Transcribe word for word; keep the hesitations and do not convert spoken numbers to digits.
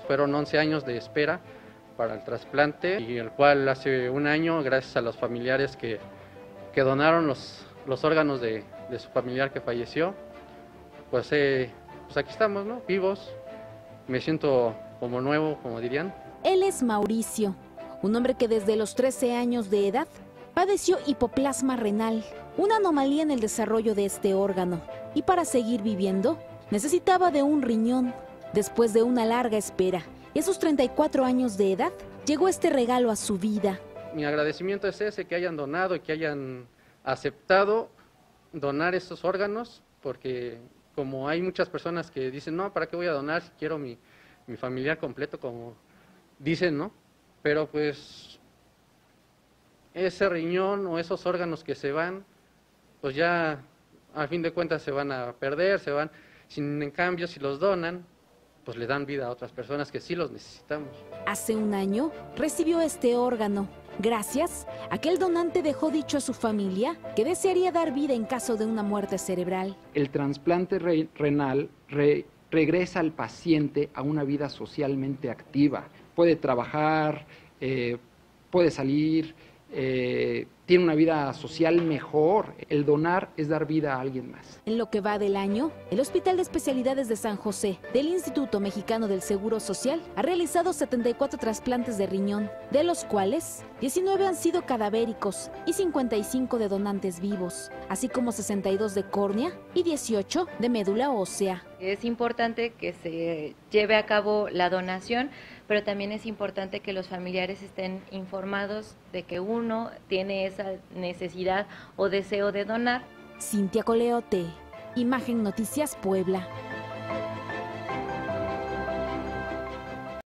fueron once años de espera para el trasplante, y el cual hace un año, gracias a los familiares que, que donaron los, los órganos de, de su familiar que falleció, pues, eh, pues aquí estamos, ¿no? Vivos, me siento como nuevo, como dirían. Él es Mauricio, un hombre que desde los trece años de edad padeció hipoplasma renal, una anomalía en el desarrollo de este órgano, y para seguir viviendo necesitaba de un riñón. Después de una larga espera y a sus treinta y cuatro años de edad, llegó este regalo a su vida. Mi agradecimiento es ese, que hayan donado y que hayan aceptado donar estos órganos, porque como hay muchas personas que dicen, no, ¿para qué voy a donar si quiero mi, mi familiar completo, como dicen, ¿no? Pero pues ese riñón o esos órganos que se van, pues ya a fin de cuentas se van a perder, se van, sin en cambio si los donan, pues le dan vida a otras personas que sí los necesitamos. Hace un año recibió este órgano, gracias a que el donante dejó dicho a su familia que desearía dar vida en caso de una muerte cerebral. El trasplante re renal re regresa al paciente a una vida socialmente activa. Puede trabajar, eh, puede salir, eh, tiene una vida social mejor. El donar es dar vida a alguien más. En lo que va del año, el Hospital de Especialidades de San José del Instituto Mexicano del Seguro Social ha realizado setenta y cuatro trasplantes de riñón, de los cuales diecinueve han sido cadavéricos y cincuenta y cinco de donantes vivos, así como sesenta y dos de córnea y dieciocho de médula ósea. Es importante que se lleve a cabo la donación, pero también es importante que los familiares estén informados de que uno tiene esa necesidad o deseo de donar. Cintia Coleote, Imagen Noticias Puebla.